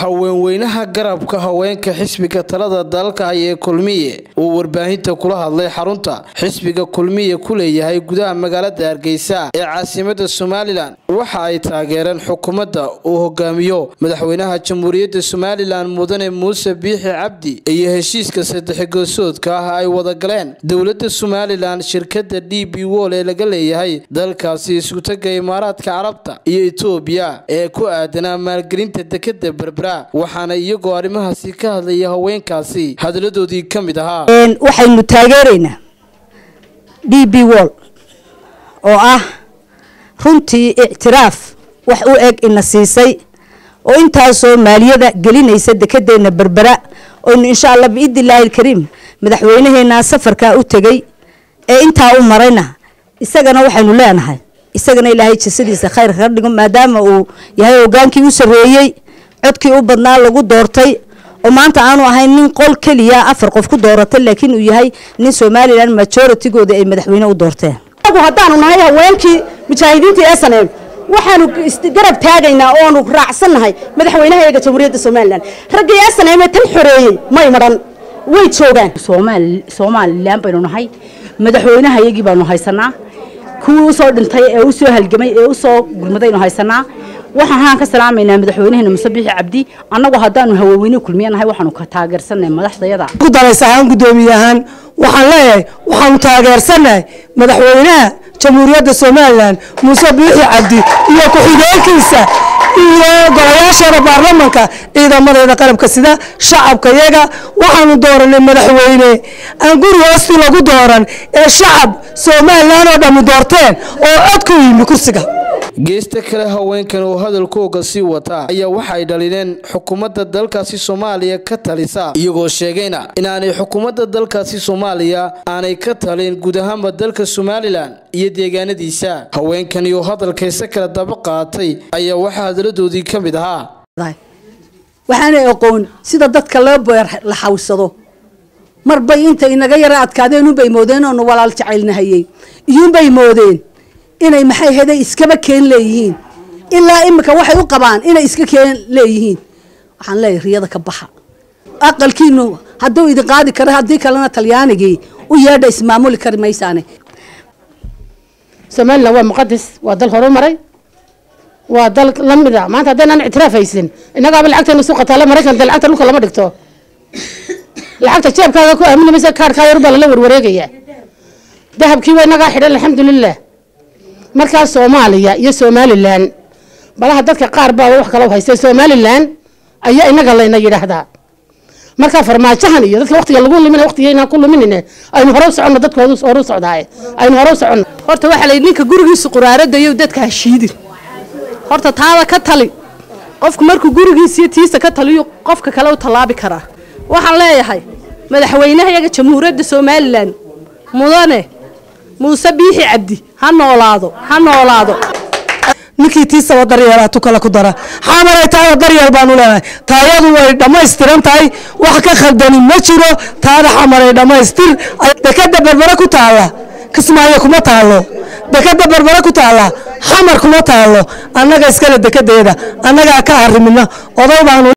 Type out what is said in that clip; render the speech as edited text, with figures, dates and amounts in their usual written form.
haweenweynaha garabka haweenka xisbiga talada dalka ee kulmiye uu warbaahinta kula hadlay xarunta xisbiga kulmiye ku leeyahay gudaha magaalada Hargeysa ee caasimadda Somaliland waxa ay taageereen xukuumadda uu hogaamiyo madaxweynaha jamhuuriyadda Somaliland mudane Muuse Biixi Cabdi iyo heshiiska saddex goosoodka ah ay wada galeen dawladda Somaliland shirkadda DP World ee laga leeyahay dalkaasi isku tagay Imaaraadka Carabta iyo Itoobiya ee ku aadanaa maalgelinta dekadda Berbera waxaana iyagoo arrimahaasi ka hadlaya haweenkaasi hadaladoodii ka mid ahaa waxaynu taageeraynaa DP World oo ah runtii ictiraaf wax u eg in siisay oo intaasoo maaliyada gelinaysa dekedeena Berbera oo insha Allah biidillaahi kariim madaxweynaheena safarka u tagay ee inta u marayna isagana waxaynu leenahay isagana Ilaahay jisadiisa khayr ka dhigo maadaama uu yahay hogaankii u sareeyay codkii u badnaa lagu doortay oo maanta aanu ahayn nin qol kaliya afar qof ku dooratay laakiin uu yahay nin Somaliland majority-gooda ay madaxweyne u doorteen haddaanu nahay haweenkii mujaahidiinta SNM waxaanu garab taagaynaa oo aanu raacsanahay madaxweynaha jamhuuriyadda Somaliland raggii SNM tan xoreeyay may maran way joogaan Somaliland baynu nahay madaxweynaha iyagii baanu haysanaa kuwa soo dhintay ee u soo halgamay ee u soo gurmadaynu haysanaa waxaan ka salaameynaa madaxweynaha Muuse Biixi Cabdi annagu haddaanu haweenweyne kulmiyanahay waxaanu ka taageersanay madaxdayada ku daraysan gudoomiyahan waxaan leeyahay waxaanu taageersanay madaxweynaha jamhuuriyadda Somaliland Muuse Biixi Cabdi iyo ku xigeenkiisa iyo golayaasha baarlamaanka ciidamada qalabka sida shacabka iyaga waxaanu dooranay madaxweyne aan guri hoosti lagu dooran ee shacab Somaliland oo dhan doorteen oo cod ku yimi kursiga geesta kale haweenkan oo hadalkooda si wata ayaa waxay dhalineen xukuumadda dalkaasi Soomaaliya ka talisa iyagoo sheegayna inaanay xukuumadda dalkaasi Soomaaliya aanay ka talin guud ahaan dalka Somaliland iyo deegaanadiisa haweenkan iyo hadalkaysa kala daba qaatay ayaa waxa hadaladoodii ka mid ahaa waxaan aqoon sida dadka loo beer la xawsado marba inta inaga yara adkaadeen u bay moodeen oo walaal jacaylnahayay iyo bay moodeen inay maxay heday iskaba keen leeyihiin ilaa imika waxay u qabaan inay iska keen leeyihiin waxaan leeyahay riyada ka baxa aqalkiinu hadduu idin qaadi karo hadii kalena talyaanigii u yeedha ismaamuli kar maysaane Somaliland waa muqadas waa dal horumaray waa dal lamida maanta hadaan ictiraaf haysan inaga lacagteena suuqa taala Mareykan lacagta dhulka lama dhigto lacagta jeebkaaga ku aaminaysa kaarka yar baa la warwareegaya dahabkii way naga xidhan alxamdulillah marka Soomaaliya iyo Somaliland balaha dadka qaar baa wax kala haystay Somaliland ayaa inaga leena yiraahdaa marka farmaajahan iyo dadka waqtiga lagu lumin waqtigeena ku luminina aynu hore u socono dadkoodu hore u socdaay aynu hore u socono horta waxa la ninka gurigiisa quraarada iyo dadka hashiidin horta taada ka tali qofku markuu gurigiisa tiisa ka taliyo qofka kale u talaabi kara waxaan leeyahay madaxweynaha iyaga jamhuuriyadda Somaliland mudane Muuse Biixi Cabdi ha noolaado ninkii tiisa wada daryeelatu kala ku dara xamaray taada daryeel baanu leeyahay taayadu way dhameystiran tahay wax ka khaldani ma jiro taada xamaray dhameystir dekada Berbera ku taala Kismaayo kuma taalo dekada Berbera ku taala xamar kuma taalo annaga iskala dekadeeda annaga ka harimina oday baanu